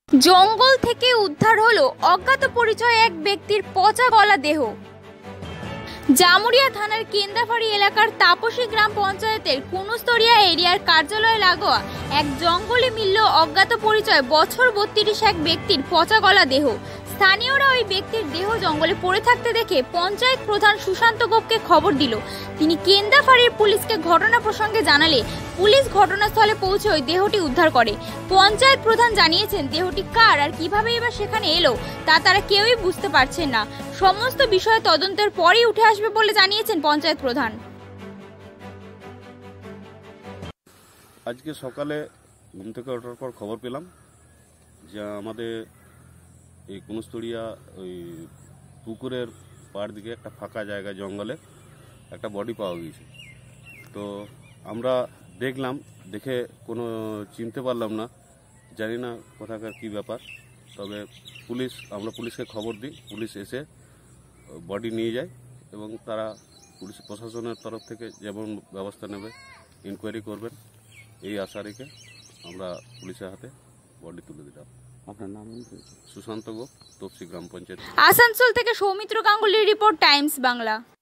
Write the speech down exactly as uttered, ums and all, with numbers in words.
জঙ্গল থেকে উদ্ধার হলো অজ্ঞাত পরিচয় এক ব্যক্তির পচা গলা দেহ। জামুরিয়া থানার কেন্দাফাড়ি এলাকার তাপসী গ্রাম পঞ্চায়েতের কুনুস্তরিয়া এরিয়ার কার্যালয়ে লাগোয়া এক জঙ্গলে মিলল অজ্ঞাত পরিচয় বছর বত্রিশ এক ব্যক্তির পচা গলা দেহ। স্থানীয়রা ওই ব্যক্তির দেহ জঙ্গলে পড়ে থাকতে দেখে পঞ্চায়েত প্রধান সুশান্ত গোপকে খবর দিল। তিনি কেন্দাফাড়ির পুলিশকে ঘটনা প্রসঙ্গে জানালে পুলিশ ঘটনাস্থলে পৌঁছে ওই দেহটি উদ্ধার করে। পঞ্চায়েত প্রধান জানিয়েছেন, দেহটি কার আর কিভাবে এবার সেখানে এলো তা তারা কেউই বুঝতে পারছেন না। সমস্ত বিষয় তদন্তের পরেই উঠে আসবে বলে জানিয়েছেন পঞ্চায়েত প্রধান। আজকে সকালে ঘুম থেকে ওঠার পর খবর পেলাম যে আমাদের এই কুনুস্তরিয়া ওই পুকুরের পাড় দিকে একটা ফাঁকা জায়গা জঙ্গলে একটা বডি পাওয়া গিয়েছে। তো আমরা দেখলাম, দেখে কোনো চিনতে পারলাম না, জানি না কোথাকার কী ব্যাপার। তবে পুলিশ আমরা পুলিশকে খবর দিই, পুলিশ এসে বডি নিয়ে যায় এবং তারা পুলিশ প্রশাসনের তরফ থেকে যেমন ব্যবস্থা নেবে, ইনকোয়ারি করবেন, এই আশা রেখে আমরা পুলিশের হাতে বডি তুলে দিলাম। আপনার নাম? সুশান্ত গোপ, তাপসী গ্রাম পঞ্চায়েত। আসানসোল থেকে সৌমিত্র গাঙ্গুলির রিপোর্ট, টাইমস বাংলা।